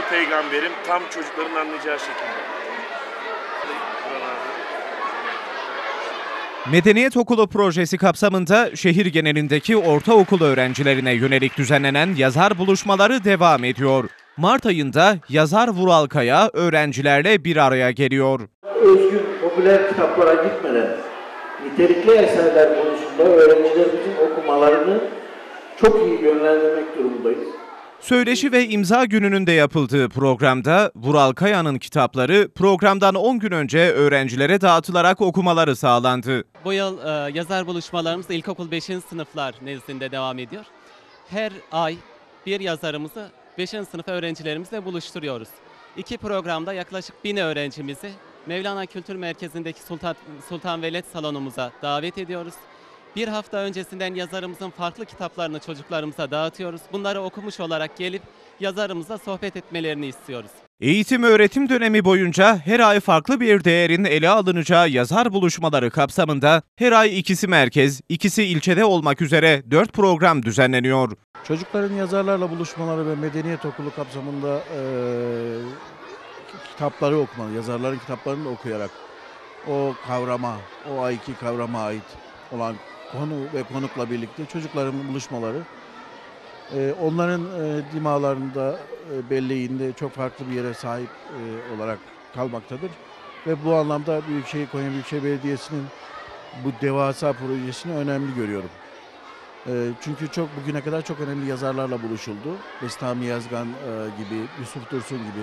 peygamberim tam çocukların anlayacağı şekilde. Medeniyet Okulu projesi kapsamında şehir genelindeki ortaokul öğrencilerine yönelik düzenlenen yazar buluşmaları devam ediyor. Mart ayında yazar Vural Kaya öğrencilerle bir araya geliyor. Özgün, popüler kitaplara gitmeden nitelikli eserler konusunda öğrencilerimizin okumalarını çok iyi yönlendirmek durumundayız. Söyleşi ve imza gününün de yapıldığı programda Vural Kaya'nın kitapları programdan 10 gün önce öğrencilere dağıtılarak okumaları sağlandı. Bu yıl yazar buluşmalarımız ilkokul 5. sınıflar nezdinde devam ediyor. Her ay bir yazarımızı 5. sınıf öğrencilerimizle buluşturuyoruz. 2 programda yaklaşık 1000 öğrencimizi Mevlana Kültür Merkezi'ndeki Sultan Veled salonumuza davet ediyoruz. Bir hafta öncesinden yazarımızın farklı kitaplarını çocuklarımıza dağıtıyoruz. Bunları okumuş olarak gelip yazarımızla sohbet etmelerini istiyoruz. Eğitim öğretim dönemi boyunca her ay farklı bir değerin ele alınacağı yazar buluşmaları kapsamında her ay ikisi merkez, ikisi ilçede olmak üzere 4 program düzenleniyor. Çocukların yazarlarla buluşmaları ve Medeniyet Okulu kapsamında kitapları okumalı, yazarların kitaplarını da okuyarak o kavrama, o ayki kavrama ait olan konu ve konukla birlikte çocukların buluşmaları onların dimağlarında, belleğinde çok farklı bir yere sahip olarak kalmaktadır. Ve bu anlamda Konya Büyükşehir Belediyesi'nin bu devasa projesini önemli görüyorum. Çünkü bugüne kadar çok önemli yazarlarla buluşuldu. Bestami Yazgan gibi, Yusuf Dursun gibi,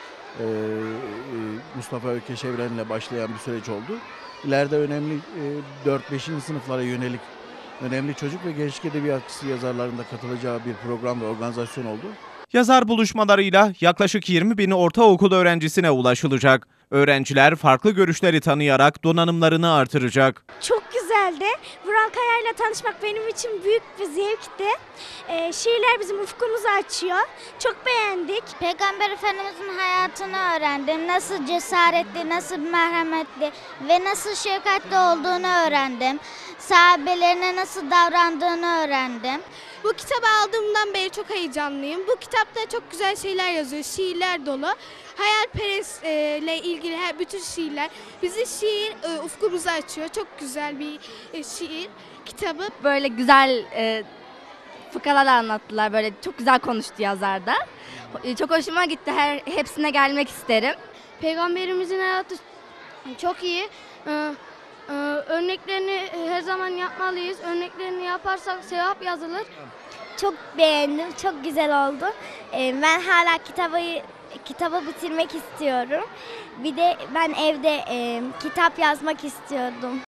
Mustafa Ökeş Evren'le başlayan bir süreç oldu. İleride önemli 4-5. sınıflara yönelik önemli çocuk ve gençlik edebiyatçısı yazarların da katılacağı bir program ve organizasyon oldu. Yazar buluşmalarıyla yaklaşık 20.000 ortaokul öğrencisine ulaşılacak. Öğrenciler farklı görüşleri tanıyarak donanımlarını artıracak. Çok güzeldi. Vural Kaya ile tanışmak benim için büyük bir zevkti. Şiirler bizim ufkumuzu açıyor. Çok beğendik. Peygamber Efendimizin hayatını öğrendim. Nasıl cesaretli, nasıl merhametli ve nasıl şefkatli olduğunu öğrendim. Sahabelerine nasıl davrandığını öğrendim. Bu kitabı aldığımdan beri çok heyecanlıyım. Bu kitapta çok güzel şeyler yazıyor. Şiirler dolu. Hayalperestle ilgili bütün şiirler. Bizi şiir ufkumuzu açıyor. Çok güzel bir şiir kitabı. Böyle güzel fıkralar anlattılar. Böyle çok güzel konuştu yazar da. Çok hoşuma gitti. Hepsine gelmek isterim. Peygamberimizin hayatı çok iyi. Örneklerini her zaman yapmalıyız. Örneklerini yaparsak sevap yazılır. Çok beğendim. Çok güzel oldu. Ben hala kitabı bitirmek istiyorum. Bir de ben evde kitap yazmak istiyordum.